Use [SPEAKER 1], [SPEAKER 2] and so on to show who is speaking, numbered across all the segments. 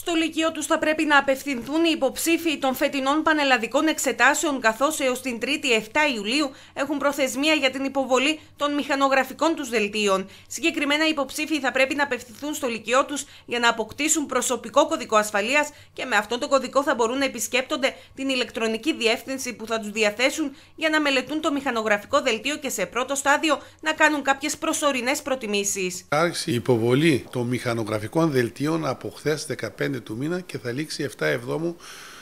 [SPEAKER 1] Στο Λύκειο τους θα πρέπει να απευθυνθούν οι υποψήφοι των φετινών πανελλαδικών εξετάσεων, καθώς έως την 3η 7 Ιουλίου έχουν προθεσμία για την υποβολή των μηχανογραφικών τους δελτίων. Συγκεκριμένα, οι υποψήφοι θα πρέπει να απευθυνθούν στο Λύκειό τους για να αποκτήσουν προσωπικό κωδικό ασφαλείας και με αυτόν τον κωδικό θα μπορούν να επισκέπτονται την ηλεκτρονική διεύθυνση που θα τους διαθέσουν για να μελετούν το μηχανογραφικό δελτίο και σε πρώτο στάδιο να κάνουν κάποιες προσωρινές προτιμήσεις.
[SPEAKER 2] Άρχισε η υποβολή των μηχανογραφικών δελτίων από χθες 15 του μήνα και θα λήξει 7 Εβδόμου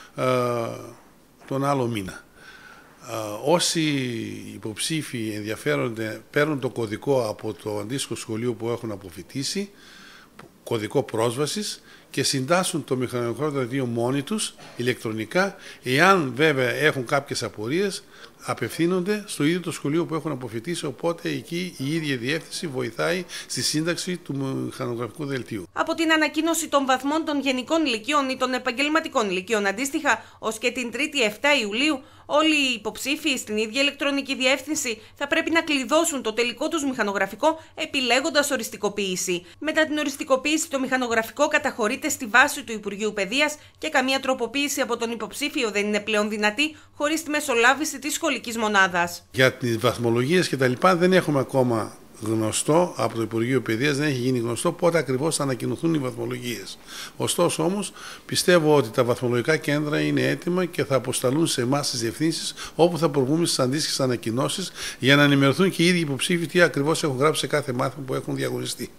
[SPEAKER 2] τον άλλο μήνα. Όσοι υποψήφοι ενδιαφέρονται παίρνουν το κωδικό από το αντίστοιχο σχολείο που έχουν αποφοιτήσει, κωδικό πρόσβασης, και συντάσσουν το μηχανογραφικό δελτίο μόνοι τους ηλεκτρονικά. Εάν βέβαια έχουν κάποιες απορίες, απευθύνονται στο ίδιο το σχολείο που έχουν αποφοιτήσει, οπότε εκεί η ίδια διεύθυνση βοηθάει στη σύνταξη του μηχανογραφικού δελτίου.
[SPEAKER 1] Από την ανακοίνωση των βαθμών των γενικών λυκείων ή των επαγγελματικών λυκείων αντίστοιχα, ως και την 3η 7 Ιουλίου, όλοι οι υποψήφοι στην ίδια ηλεκτρονική διεύθυνση θα πρέπει να κλειδώσουν το τελικό τους μηχανογραφικό επιλέγοντας οριστικοποίηση. Μετά την οριστικοποίηση, το μηχανογραφικό καταχωρείται στη βάση του Υπουργείου Παιδείας και καμία τροποποίηση από τον υποψήφιο δεν είναι πλέον δυνατή χωρίς τη μεσολάβηση της σχολικής μονάδας.
[SPEAKER 2] Για τις βαθμολογίες κτλ. Δεν έχουμε ακόμα γνωστό από το Υπουργείο Παιδείας, δεν έχει γίνει γνωστό πότε ακριβώς θα ανακοινωθούν οι βαθμολογίες. Ωστόσο όμως πιστεύω ότι τα βαθμολογικά κέντρα είναι έτοιμα και θα αποσταλούν σε εμάς τις διευθύνσεις, όπου θα προβούμε στις αντίστοιχες ανακοινώσεις για να ενημερωθούν και οι ίδιοι υποψήφοι τι ακριβώς έχουν γράψει σε κάθε μάθημα που έχουν διαγωνιστεί.